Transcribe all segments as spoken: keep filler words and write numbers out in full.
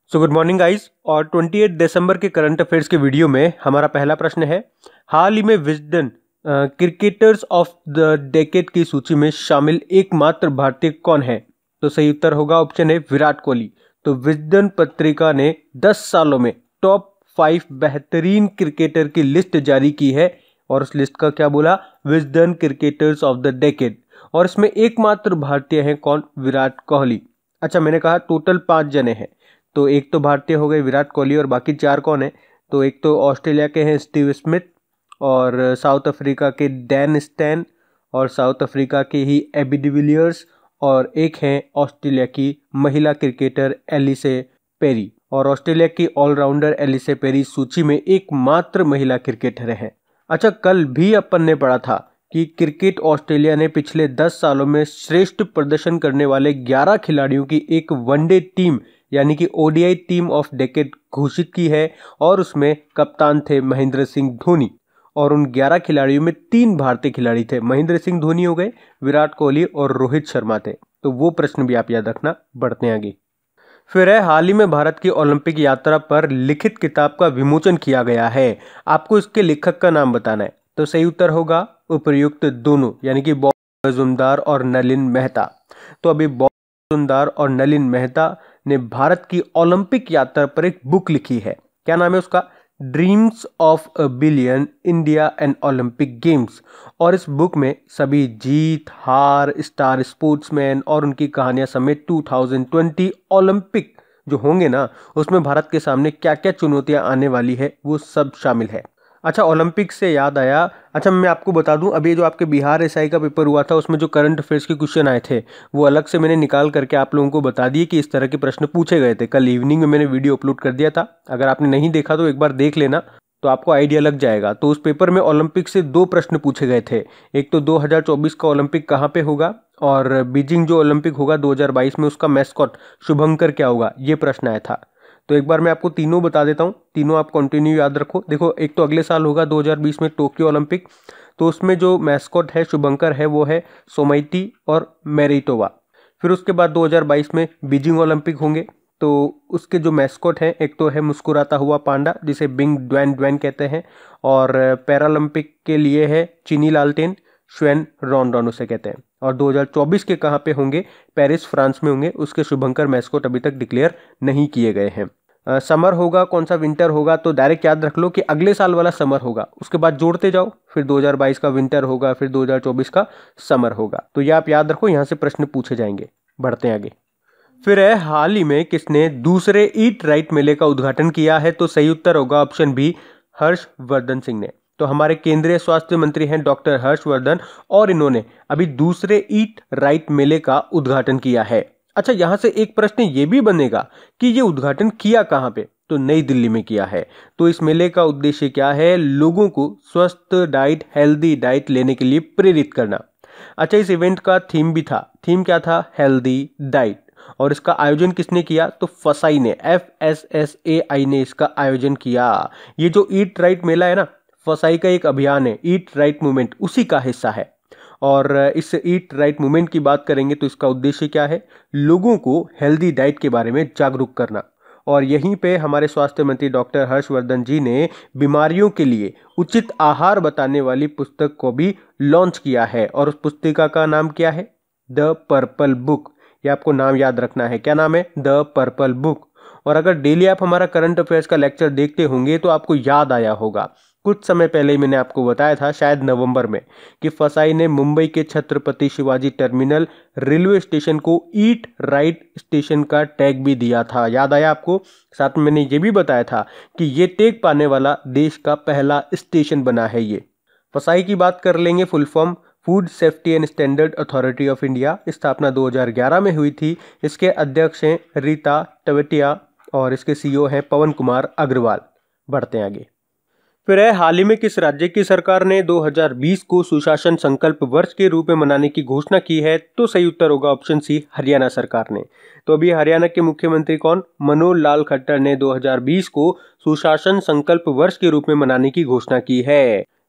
So good morning guys. और अट्ठाईस दिसंबर के करंट अफेयर्स के वीडियो में हमारा पहला प्रश्न है, हाल ही में Wisden cricketers of the decade की सूची में शामिल एकमात्र भारतीय कौन है? तो सही उत्तर होगा ऑप्शन है विराट कोहली। तो विजडन पत्रिका ने दस सालों में टॉप फाइव बेहतरीन क्रिकेटर की लिस्ट जारी की है और उस लिस्ट का क्या बोला? Wisden cricketers of the decade. और इसमें एकमात्र भारतीय हैं कौन? विराट कोहली। अच्छा, मैंने कहा टोटल पांच जने हैं, तो एक तो भारतीय हो गए विराट कोहली और बाकी चार कौन है? तो एक तो ऑस्ट्रेलिया के हैं स्टीव स्मिथ, और साउथ अफ्रीका के डैन स्टैन, और साउथ अफ्रीका के ही एबी डिविलियर्स, और एक हैं ऑस्ट्रेलिया की महिला क्रिकेटर एलिसे पेरी। और ऑस्ट्रेलिया की ऑलराउंडर एलिसे पेरी सूची में एकमात्र महिला क्रिकेटर हैं। अच्छा, कल भी अपन ने पढ़ा था कि क्रिकेट ऑस्ट्रेलिया ने पिछले दस सालों में श्रेष्ठ प्रदर्शन करने वाले ग्यारह खिलाड़ियों की एक वनडे टीम यानी कि ओडीआई टीम ऑफ डेकेड घोषित की है और उसमें कप्तान थे महेंद्र सिंह धोनी। और उन ग्यारह खिलाड़ियों में तीन भारतीय खिलाड़ी थे, महेंद्र सिंह धोनी हो गए, विराट कोहली और रोहित शर्मा थे। तो वो प्रश्न भी आप याद रखना। बढ़ते हैं आगे। फिर है, हाल ही में भारत की ओलंपिक यात्रा पर लिखित किताब का विमोचन किया गया है। आपको इसके लेखक का नाम बताना है। तो सही उत्तर होगा उपर्युक्त दोनों, यानी कि बॉब मजूमदार और नलिन मेहता। तो अभी बॉब मजूमदार और नलिन मेहता ने भारत की ओलंपिक यात्रा पर एक बुक लिखी है। क्या नाम है उसका? Dreams of a billion, India and Olympic games. और इस बुक में सभी जीत, हार, स्टार स्पोर्ट्समैन और उनकी कहानियां समेत दो हज़ार बीस ओलंपिक जो होंगे ना, उसमें भारत के सामने क्या क्या चुनौतियां आने वाली है वो सब शामिल है। अच्छा, ओलंपिक से याद आया, अच्छा मैं आपको बता दूं, अभी जो आपके बिहार एसआई का पेपर हुआ था उसमें जो करंट अफेयर्स के क्वेश्चन आए थे वो अलग से मैंने निकाल करके आप लोगों को बता दिए कि इस तरह के प्रश्न पूछे गए थे। कल इवनिंग में मैंने वीडियो अपलोड कर दिया था, अगर आपने नहीं देखा तो एक बार देख लेना, तो आपको आइडिया लग जाएगा। तो उस पेपर में ओलंपिक से दो प्रश्न पूछे गए थे। एक तो दो हज़ार चौबीस का ओलंपिक कहाँ पे होगा, और बीजिंग जो ओलंपिक होगा दो हज़ार बाईस में उसका मैस्कॉट शुभंकर क्या होगा, ये प्रश्न आया था। तो एक बार मैं आपको तीनों बता देता हूँ, तीनों आप कंटिन्यू याद रखो। देखो, एक तो अगले साल होगा दो हज़ार बीस में टोक्यो ओलंपिक, तो उसमें जो मैस्कॉट है शुभंकर है वो है सोमाइटी और मेरिटोवा। फिर उसके बाद दो हज़ार बाईस में बीजिंग ओलंपिक होंगे, तो उसके जो मैस्कॉट हैं एक तो है मुस्कुराता हुआ पांडा जिसे बिंग ड्वैन ड्वैन कहते हैं, और पैरालंपिक के लिए है चीनी लालटेन, श्वेन रॉनडॉन उसे कहते हैं। और दो हज़ार चौबीस के कहाँ पे होंगे? पेरिस फ्रांस में होंगे। उसके शुभंकर मैस्कॉट अभी तक डिक्लेयर नहीं किए गए हैं। आ, समर होगा कौन सा, विंटर होगा? तो डायरेक्ट याद रख लो कि अगले साल वाला समर होगा, उसके बाद जोड़ते जाओ, फिर दो हज़ार बाईस का विंटर होगा, फिर दो हज़ार चौबीस का समर होगा। तो ये आप याद रखो, यहाँ से प्रश्न पूछे जाएंगे। बढ़ते हैं आगे। फिर है, हाल ही में किसने दूसरे ईट राइट मेले का उद्घाटन किया है? तो सही उत्तर होगा ऑप्शन बी, हर्षवर्धन सिंह ने। तो हमारे केंद्रीय स्वास्थ्य मंत्री हैं डॉक्टर हर्षवर्धन, और इन्होंने अभी दूसरे ईट राइट मेले का उद्घाटन किया है। अच्छा, यहां से एक प्रश्न ये भी बनेगा कि ये उद्घाटन किया कहां पे? तो नई दिल्ली में किया है। तो इस मेले का उद्देश्य क्या है? लोगों को स्वस्थ डाइट, हेल्दी डाइट लेने के लिए प्रेरित करना। अच्छा, इस इवेंट का थीम भी था। थीम क्या था? Healthy diet. और इसका आयोजन किसने किया? तो फसाई ने, F S S A I ने इसका आयोजन किया। ये जो ईट राइट मेला है ना, फसाई का एक अभियान है, ईट राइट मूवमेंट, उसी का हिस्सा है। और इस ईट राइट मूवमेंट की बात करेंगे तो इसका उद्देश्य क्या है? लोगों को हेल्दी डाइट के बारे में जागरूक करना। और यहीं पे हमारे स्वास्थ्य मंत्री डॉक्टर हर्षवर्धन जी ने बीमारियों के लिए उचित आहार बताने वाली पुस्तक को भी लॉन्च किया है। और उस पुस्तिका का नाम क्या है? The purple book. ये आपको नाम याद रखना है। क्या नाम है? The purple book. और अगर डेली आप हमारा करंट अफेयर्स का लेक्चर देखते होंगे तो आपको याद आया होगा, कुछ समय पहले ही मैंने आपको बताया था, शायद नवंबर में, कि फसाई ने मुंबई के Chhatrapati Shivaji terminal railway station को ईट राइट स्टेशन का टैग भी दिया था। याद आया आपको? साथ में मैंने ये भी बताया था कि ये टैग पाने वाला देश का पहला स्टेशन बना है ये। फसाई की बात कर लेंगे, full form food safety and standard authority of India. स्थापना दो हज़ार ग्यारह में हुई थी। इसके अध्यक्ष हैं रीता टवटिया और इसके सीईओ हैं पवन कुमार अग्रवाल। बढ़ते हैं आगे। फिर है, हाल ही में किस राज्य की सरकार ने दो हज़ार बीस को सुशासन संकल्प वर्ष के रूप में मनाने की घोषणा की है? तो सही उत्तर होगा ऑप्शन सी, हरियाणा सरकार ने। तो अभी हरियाणा के मुख्यमंत्री कौन? मनोहर लाल खट्टर ने दो हज़ार बीस को सुशासन संकल्प वर्ष के रूप में मनाने की घोषणा की है।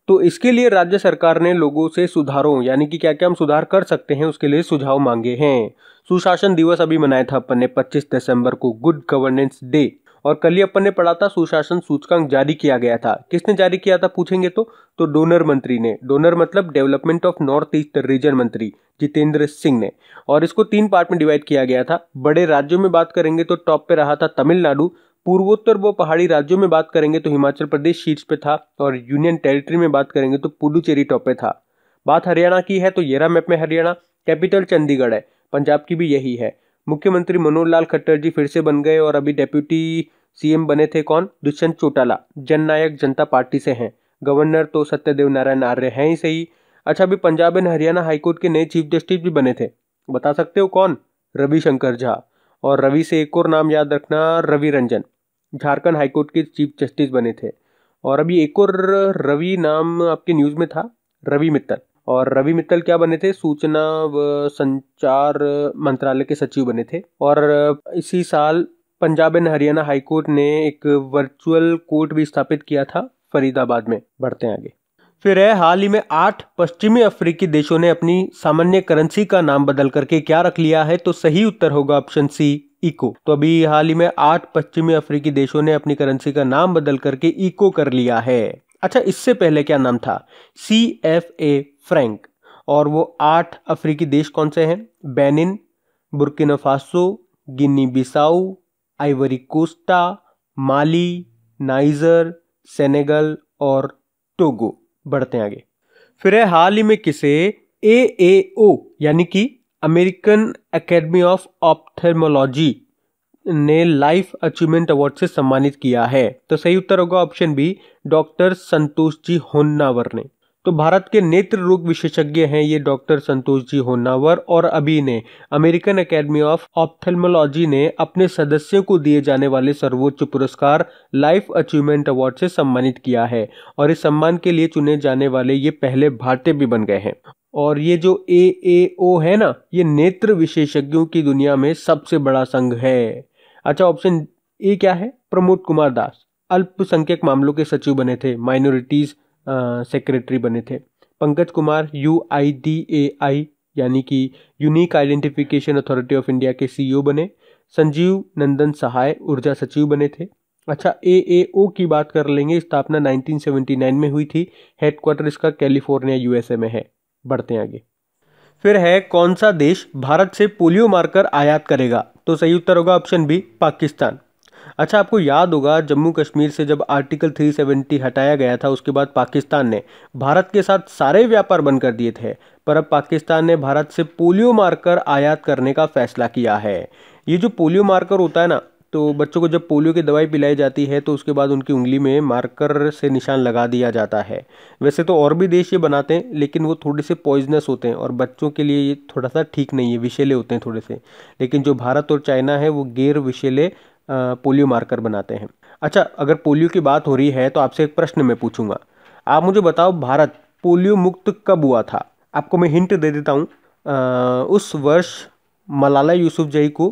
तो इसके लिए राज्य सरकार ने लोगों से सुधारों यानी कि क्या क्या हम सुधार कर सकते हैं उसके लिए सुझाव मांगे हैं। सुशासन दिवस अभी मनाया था अपन ने पच्चीस दिसंबर को, गुड गवर्नेंस डे। और कल ही अपन ने पढ़ा था सुशासन सूचकांक जारी किया गया था। किसने जारी किया था पूछेंगे तो तो डोनर मंत्री ने। डोनर मतलब development of north east region मंत्री जितेंद्र सिंह ने। और इसको तीन पार्ट में डिवाइड किया गया था। बड़े राज्यों में बात करेंगे तो टॉप पे रहा था तमिलनाडु। पूर्वोत्तर व पहाड़ी राज्यों में बात करेंगे तो हिमाचल प्रदेश शीर्ष पे था। और यूनियन टेरिटरी में बात करेंगे तो पुडुचेरी टॉप पे था। बात हरियाणा की है तो ये रहा मैप में हरियाणा। कैपिटल चंडीगढ़ है। पंजाब की भी यही है। मुख्यमंत्री मनोहर लाल खट्टर जी फिर से बन गए और अभी डेप्यूटी सीएम बने थे कौन? दुष्यंत चौटाला, जननायक जनता पार्टी से हैं। गवर्नर तो सत्यदेव नारायण आर्य हैं ही सही। अच्छा, अभी पंजाब एंड हरियाणा हाईकोर्ट के नए चीफ जस्टिस भी बने थे। बता सकते हो कौन? रविशंकर झा। और रवि से एक और नाम याद रखना, रवि रंजन, झारखंड हाईकोर्ट के चीफ जस्टिस बने थे। और अभी एक और रवि नाम आपके न्यूज में था, रवि मित्तल। और रवि मित्तल क्या बने थे? सूचना व संचार मंत्रालय के सचिव बने थे। और इसी साल पंजाब एंड हरियाणा हाईकोर्ट ने एक वर्चुअल कोर्ट भी स्थापित किया था फरीदाबाद में। बढ़ते हैं आगे। फिर है हाल ही में आठ पश्चिमी अफ्रीकी देशों ने अपनी सामान्य करेंसी का नाम बदल करके क्या रख लिया है? तो सही उत्तर होगा ऑप्शन सी, इको। तो अभी हाल ही में आठ पश्चिमी अफ्रीकी देशों ने अपनी करेंसी का नाम बदल करके इको कर लिया है। अच्छा, इससे पहले क्या नाम था? C F A franc. और वो आठ अफ्रीकी देश कौन से हैं? Benin, Burkina Faso, Guinea Bissau, Ivory Coast, Mali, Niger, Senegal और टोगो। बढ़ते हैं आगे। फिर है हाल ही में किसे ए ए ओ यानी कि अमेरिकन एकेडमी ऑफ ऑप्थेल्मोलॉजी ने लाइफ अचीवमेंट अवार्ड से सम्मानित किया है? तो सही उत्तर होगा option B, doctor Santosh G Honnavar ने। तो भारत के नेत्र रोग विशेषज्ञ हैं ये डॉक्टर संतोष जी होन्नावर। और अभी ने अमेरिकन एकेडमी ऑफ ऑप्थेल्मोलॉजी ने अपने सदस्यों को दिए जाने वाले सर्वोच्च पुरस्कार लाइफ अचीवमेंट अवार्ड से सम्मानित किया है। और इस सम्मान के लिए चुने जाने वाले ये पहले भारतीय भी बन गए हैं। और ये जो ए ए ओ है ना, ये नेत्र विशेषज्ञों की दुनिया में सबसे बड़ा संघ है। अच्छा, ऑप्शन ए क्या है? प्रमोद कुमार दास अल्पसंख्यक मामलों के सचिव बने थे, माइनॉरिटीज सेक्रेटरी बने थे। Pankaj Kumar U I D A I यानी कि unique identification authority of India के सीईओ बने। संजीव नंदन सहाय ऊर्जा सचिव बने थे। अच्छा, ए ए ओ की बात कर लेंगे। स्थापना नाइनटीन सेवेंटी नाइन में हुई थी। हेडक्वार्टर इसका कैलिफोर्निया यूएसए में है। बढ़ते हैं आगे। फिर है कौन सा देश भारत से पोलियो मार्कर आयात करेगा? तो सही उत्तर होगा ऑप्शन बी, पाकिस्तान। अच्छा, आपको याद होगा जम्मू कश्मीर से जब आर्टिकल तीन सौ सत्तर हटाया गया था उसके बाद पाकिस्तान ने भारत के साथ सारे व्यापार बंद कर दिए थे। पर अब पाकिस्तान ने भारत से पोलियो मार्कर आयात करने का फैसला किया है। ये जो पोलियो मार्कर होता है ना, तो बच्चों को जब पोलियो की दवाई पिलाई जाती है तो उसके बाद उनकी उंगली में मार्कर से निशान लगा दिया जाता है। वैसे तो और भी देश ये बनाते हैं लेकिन वो थोड़े से पॉइजनस होते हैं और बच्चों के लिए ये थोड़ा सा ठीक नहीं है, विषैले होते हैं थोड़े से। लेकिन जो भारत और चाइना है वो गैर विषैले पोलियो मार्कर बनाते हैं। अच्छा, अगर पोलियो की बात हो रही है तो आपसे एक प्रश्न मैं पूछूंगा। आप मुझे बताओ भारत पोलियो मुक्त कब हुआ था? आपको मैं हिंट दे देता हूँ। उस वर्ष मलाला यूसुफजई को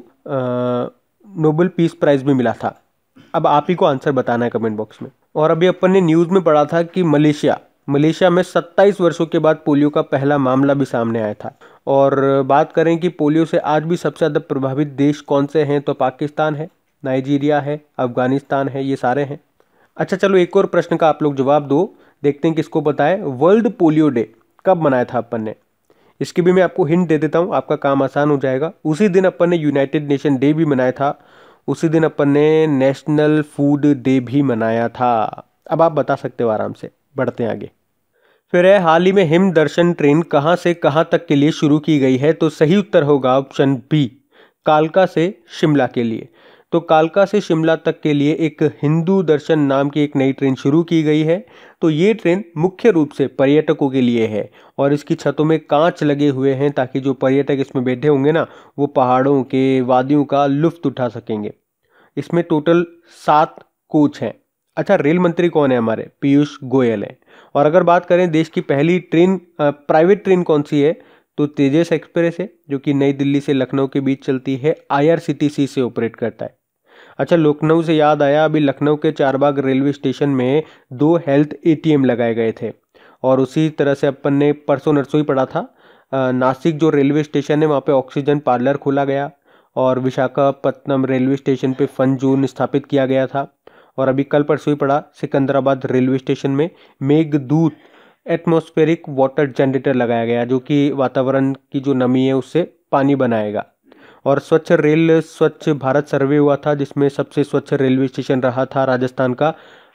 नोबेल पीस प्राइज भी मिला था। अब आप ही को आंसर बताना है कमेंट बॉक्स में। और अभी अपन ने न्यूज़ में पढ़ा था कि मलेशिया मलेशिया में सत्ताईस वर्षों के बाद पोलियो का पहला मामला भी सामने आया था। और बात करें कि पोलियो से आज भी सबसे ज़्यादा प्रभावित देश कौन से हैं, तो पाकिस्तान है, नाइजीरिया है, अफगानिस्तान है, ये सारे हैं। अच्छा, चलो एक और प्रश्न का आप लोग जवाब दो, देखते हैं किसको पता है। वर्ल्ड पोलियो डे कब मनाया था अपन ने? इसकी भी मैं आपको हिंट दे देता हूँ, आपका काम आसान हो जाएगा। उसी दिन अपन ने यूनाइटेड नेशन डे भी मनाया था। उसी दिन अपन ने नेशनल फूड डे भी मनाया था। अब आप बता सकते हो आराम से। बढ़ते हैं आगे। फिर है हाल ही में हिम दर्शन ट्रेन कहाँ से कहाँ तक के लिए शुरू की गई है? तो सही उत्तर होगा ऑप्शन बी, कालका से शिमला के लिए। तो कालका से शिमला तक के लिए एक हिंदू दर्शन नाम की एक नई ट्रेन शुरू की गई है। तो ये ट्रेन मुख्य रूप से पर्यटकों के लिए है और इसकी छतों में कांच लगे हुए हैं ताकि जो पर्यटक इसमें बैठे होंगे ना, वो पहाड़ों के वादियों का लुत्फ उठा सकेंगे। इसमें टोटल सात कोच हैं। अच्छा, रेल मंत्री कौन है हमारे? पीयूष गोयल है। और अगर बात करें देश की पहली ट्रेन प्राइवेट ट्रेन कौन सी है, तो तेजस एक्सप्रेस है, जो कि नई दिल्ली से लखनऊ के बीच चलती है, आईआरसीटीसी से ऑपरेट करता है। अच्छा, लखनऊ से याद आया, अभी लखनऊ के चारबाग रेलवे स्टेशन में दो हेल्थ एटीएम लगाए गए थे और उसी तरह से अपन ने परसों नरसों ही पढ़ा था, नासिक जो रेलवे स्टेशन है वहाँ पे ऑक्सीजन पार्लर खोला गया, और विशाखापत्तनम रेलवे स्टेशन पे फन जोन स्थापित किया गया था। और अभी कल परसों ही पढ़ा, सिकंदराबाद रेलवे स्टेशन में मेघदूत एटमॉस्फेरिक वाटर जनरेटर लगाया गया, जो कि वातावरण की जो नमी है उससे पानी बनाएगा। और स्वच्छ रेल स्वच्छ भारत सर्वे हुआ था, जिसमें सबसे स्वच्छ रेलवे स्टेशन रहा था राजस्थान का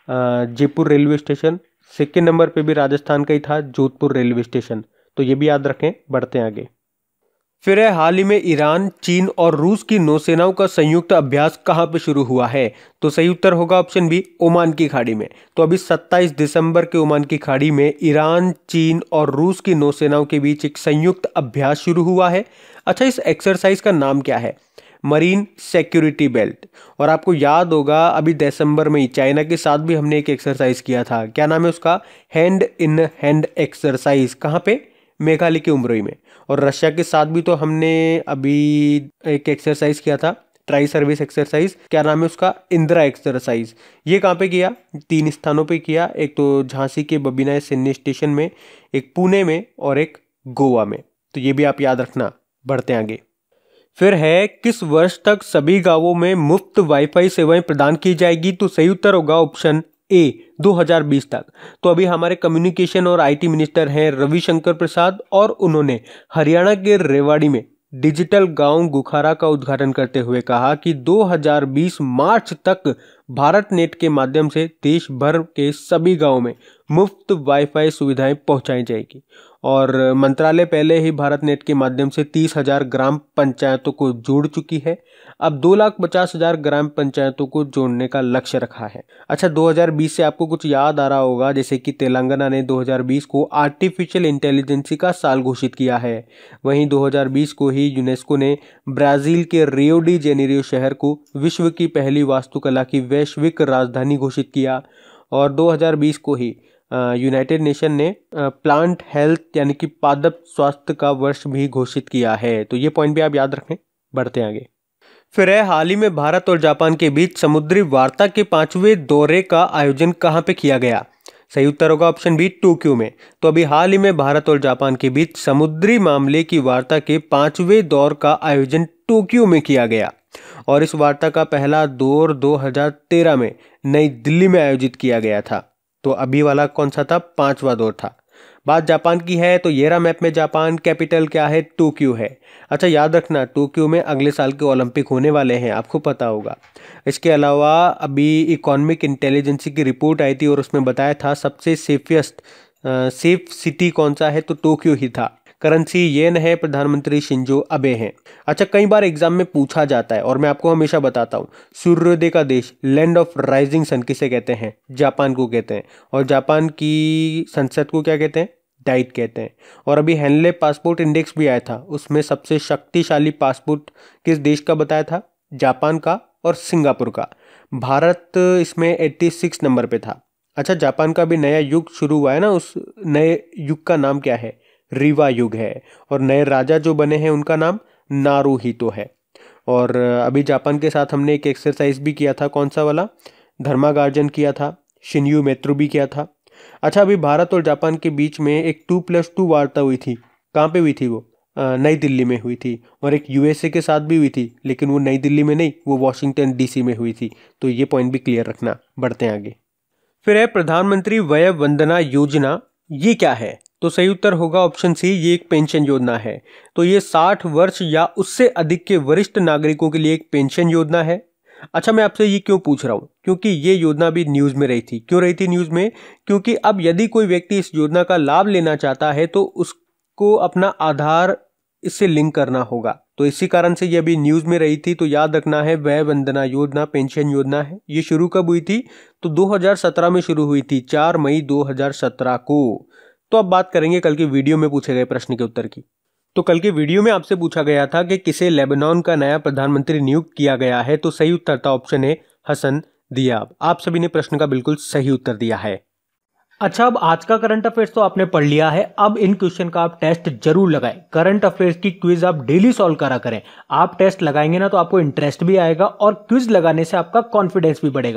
Jaipur railway station. Second number पे भी राजस्थान का ही था, जोधपुर रेलवे स्टेशन। तो ये भी याद रखें। बढ़ते हैं आगे। फिर है, हाल ही में ईरान, चीन और रूस की नौसेनाओं का संयुक्त अभ्यास कहां पे शुरू हुआ है? तो सही उत्तर होगा ऑप्शन बी, ओमान की खाड़ी में। तो अभी सत्ताईस दिसंबर के ओमान की खाड़ी में ईरान, चीन और रूस की नौसेनाओं के बीच एक संयुक्त अभ्यास शुरू हुआ है। अच्छा, इस एक्सरसाइज का नाम क्या है? Marine security belt. और आपको याद होगा अभी दिसंबर में ही चाइना के साथ भी हमने एक एक्सरसाइज किया था। क्या नाम है उसका? Hand in hand exercise. कहाँ पे? मेघालय के उमरोई में। और रशिया के साथ भी तो हमने अभी एक एक्सरसाइज किया था, ट्राई सर्विस एक्सरसाइज। क्या नाम है उसका? इंदिरा एक्सरसाइज। ये कहाँ पे किया? तीन स्थानों पे किया। एक तो झांसी के बबीनाय सैन्य स्टेशन में, एक पुणे में और एक गोवा में। तो ये भी आप याद रखना। बढ़ते आगे। फिर है, किस वर्ष तक सभी गांवों में मुफ्त वाईफाई सेवाएं प्रदान की जाएगी? तो सही उत्तर होगा ऑप्शन ए, दो हज़ार बीस तक। तो अभी हमारे कम्युनिकेशन और आईटी मिनिस्टर हैं रविशंकर प्रसाद, और उन्होंने हरियाणा के रेवाड़ी में डिजिटल गांव गुखारा का उद्घाटन करते हुए कहा कि दो हज़ार बीस मार्च तक भारत नेट के माध्यम से देश भर के सभी गांवों में मुफ्त वाईफाई सुविधाएं पहुंचाई जाएगी। और मंत्रालय पहले ही भारत नेट के माध्यम से तीस हजार ग्राम पंचायतों को जोड़ चुकी है। अब दो लाख पचास हजार ग्राम पंचायतों को जोड़ने का लक्ष्य रखा है। अच्छा, दो हज़ार बीस से आपको कुछ याद आ रहा होगा, जैसे कि तेलंगाना ने दो हज़ार बीस को आर्टिफिशियल इंटेलिजेंसी का साल घोषित किया है। वहीं दो हज़ार बीस को ही यूनेस्को ने ब्राजील के रियो डी जेनेरियो शहर को विश्व की पहली वास्तुकला की वैश्विक राजधानी घोषित किया। और दो हज़ार बीस को ही यूनाइटेड नेशन ने प्लांट हेल्थ यानी कि पादप स्वास्थ्य का वर्ष भी घोषित किया है। तो ये पॉइंट भी आप याद रखें। बढ़ते आगे। फिर है, हाल ही में भारत और जापान के बीच समुद्री वार्ता के पांचवें दौरे का आयोजन कहां पे किया गया? सही उत्तर होगा ऑप्शन बी, टोक्यो में। तो अभी हाल ही में भारत और जापान के बीच समुद्री मामले की वार्ता के पांचवें दौर का आयोजन टोक्यो में किया गया। और इस वार्ता का पहला दौर दो हज़ार तेरह में नई दिल्ली में आयोजित किया गया था। तो अभी वाला कौन सा था? पांचवा दौर था। बात जापान की है तो ये रहा मैप में जापान, कैपिटल क्या है? टोक्यो है। अच्छा, याद रखना टोक्यो में अगले साल के ओलंपिक होने वाले हैं, आपको पता होगा। इसके अलावा अभी इकोनॉमिक इंटेलिजेंसी की रिपोर्ट आई थी और उसमें बताया था सबसे सेफेस्ट सेफ सिटी कौन सा है? तो टोक्यो ही था। करेंसी येन है, प्रधानमंत्री शिंजो अबे हैं। अच्छा, कई बार एग्जाम में पूछा जाता है और मैं आपको हमेशा बताता हूँ, सूर्योदय का देश, लैंड ऑफ राइजिंग सन किसे कहते हैं? जापान को कहते हैं। और जापान की संसद को क्या कहते हैं? डाइट कहते हैं। और अभी हेनले पासपोर्ट इंडेक्स भी आया था, उसमें सबसे शक्तिशाली पासपोर्ट किस देश का बताया था? जापान का और सिंगापुर का। भारत इसमें छियासी नंबर पे था। अच्छा, जापान का भी नया युग शुरू हुआ है ना, उस नए युग का नाम क्या है? रीवा युग है। और नए राजा जो बने हैं उनका नाम नारुहितो है। और अभी जापान के साथ हमने एक एक्सरसाइज भी किया था, कौन सा वाला? धर्मागार्जन किया था, शिन्यू मेत्रो भी किया था। अच्छा, अभी भारत और जापान के बीच में एक टू प्लस टू वार्ता हुई थी। कहाँ पे हुई थी वो? नई दिल्ली में हुई थी। और एक यूएसए के साथ भी हुई थी, लेकिन वो नई दिल्ली में नहीं, वो वॉशिंगटन डीसी में हुई थी। तो ये पॉइंट भी क्लियर रखना। बढ़ते हैं आगे। फिर है, प्रधानमंत्री वय वंदना योजना, ये क्या है? तो सही उत्तर होगा ऑप्शन सी, ये एक पेंशन योजना है। तो ये साठ वर्ष या उससे अधिक के वरिष्ठ नागरिकों के लिए एक पेंशन योजना है। अच्छा, मैं आपसे ये क्यों पूछ रहा हूँ? क्योंकि ये योजना भी न्यूज़ में रही थी। क्यों रही थी न्यूज़ में? क्योंकि अब यदि कोई व्यक्ति इस योजना का लाभ लेना चाहता है तो उसको अपना आधार इससे लिंक करना होगा। तो इसी कारण से ये अभी न्यूज़ में रही थी। तो याद रखना है, वय वंदना योजना पेंशन योजना है। ये शुरू कब हुई थी? तो दो हज़ार सत्रह में शुरू हुई थी, चार मई दो हज़ार सत्रह को। तो अब बात करेंगे कल की वीडियो में पूछे गए प्रश्न के उत्तर की। तो कल के वीडियो में आपसे पूछा गया था कि किसे लेबनान का नया प्रधानमंत्री नियुक्त किया गया है? तो सही उत्तर था ऑप्शन ए, हसन दियाब। आप सभी ने प्रश्न का बिल्कुल सही उत्तर दिया है। अच्छा, अब आज का करंट अफेयर्स तो आपने पढ़ लिया है। अब इन क्वेश्चन का आप टेस्ट जरूर लगाएं। करंट अफेयर्स की क्विज आप डेली सॉल्व करा करें। आप टेस्ट लगाएंगे ना तो आपको इंटरेस्ट भी आएगा और क्विज लगाने से आपका कॉन्फिडेंस भी बढ़ेगा।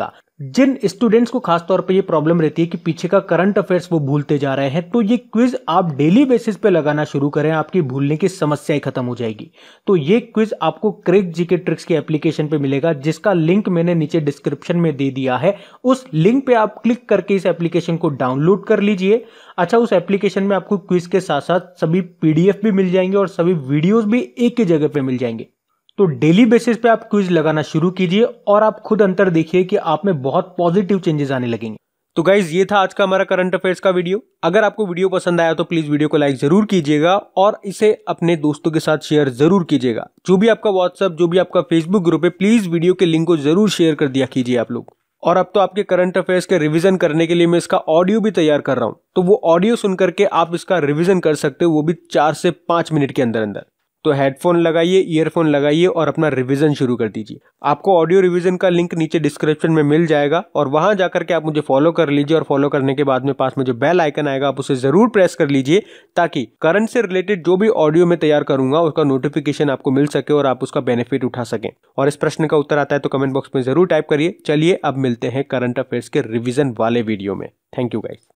जिन स्टूडेंट्स को खास तौर पे ये प्रॉब्लम रहती है कि पीछे का करंट अफेयर्स वो भूलते जा रहे हैं, तो ये क्विज आप डेली बेसिस पे लगाना शुरू करें, आपकी भूलने की समस्या ही खत्म हो जाएगी। तो ये क्विज आपको क्रैक जीके ट्रिक्स के एप्लीकेशन पे मिलेगा, जिसका लिंक मैंने नीचे डिस्क्रिप्शन में दे दिया है। उस लिंक पे आप क्लिक करके इस एप्लीकेशन को डाउनलोड कर लीजिए। अच्छा, उस एप्लीकेशन में आपको क्विज के साथ साथ सभी पीडीएफ भी मिल जाएंगे और सभी वीडियोस भी एक ही जगह पे मिल जाएंगे। तो डेली बेसिस पे आप क्विज लगाना शुरू कीजिए और आप खुद अंतर देखिए कि आप में बहुत पॉजिटिव चेंजेस आने लगेंगे। तो गाइज, ये था आज का हमारा करंट अफेयर्स का वीडियो। अगर आपको वीडियो पसंद आया तो प्लीज वीडियो को लाइक जरूर कीजिएगा और इसे अपने दोस्तों के साथ शेयर जरूर कीजिएगा। जो भी आपका व्हाट्सएप, जो भी आपका फेसबुक ग्रुप है, प्लीज वीडियो के लिंक को जरूर शेयर कर दिया कीजिए आप लोग। और अब तो आपके करंट अफेयर्स के रिवीजन करने के लिए मैं इसका ऑडियो भी तैयार कर रहा हूं, तो वो ऑडियो सुन करके आप इसका रिवीजन कर सकते हो, वो भी चार से पांच मिनट के अंदर अंदर। तो हेडफोन लगाइए, ईयरफोन लगाइए और अपना रिवीजन शुरू कर दीजिए। आपको ऑडियो रिवीजन का लिंक नीचे डिस्क्रिप्शन में मिल जाएगा और वहां जाकर के आप मुझे फॉलो कर लीजिए और फॉलो करने के बाद में पास में जो बेल आइकन आएगा आप उसे जरूर प्रेस कर लीजिए, ताकि करंट से रिलेटेड जो भी ऑडियो मैं तैयार करूंगा उसका नोटिफिकेशन आपको मिल सके और आप उसका बेनिफिट उठा सकें। और इस प्रश्न का उत्तर आता है तो कमेंट बॉक्स में जरूर टाइप करिए। चलिए अब मिलते हैं करंट अफेयर्स के रिविजन वाले वीडियो में। Thank you guys.